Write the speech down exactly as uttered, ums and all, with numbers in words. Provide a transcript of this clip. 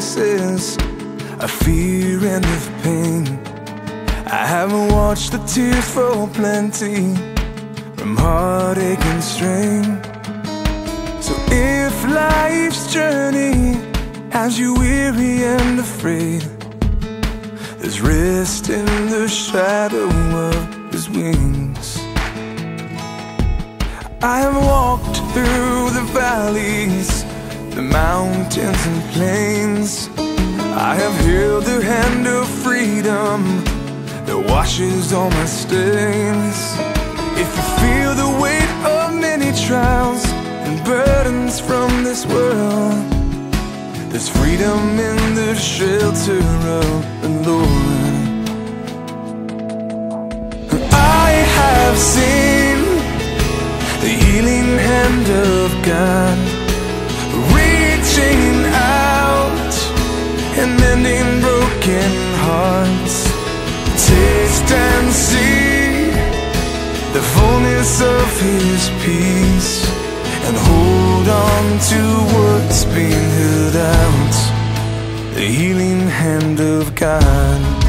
faces of fear and of pain. I haven't watched the tears fall plenty from heartache and strain. So if life's journey has you weary and afraid, there's rest in the shadow of His wings. I have walked through the valleys, the mountains and plains. I have held the hand of freedom that washes all my stains. If you feel the weight of many trials and burdens from this world, there's freedom in the shelter of the Lord. I have seen the healing hand of God reaching out and mending broken hearts. Taste and see the fullness of His peace, and hold on to what's been held out, the healing hand of God.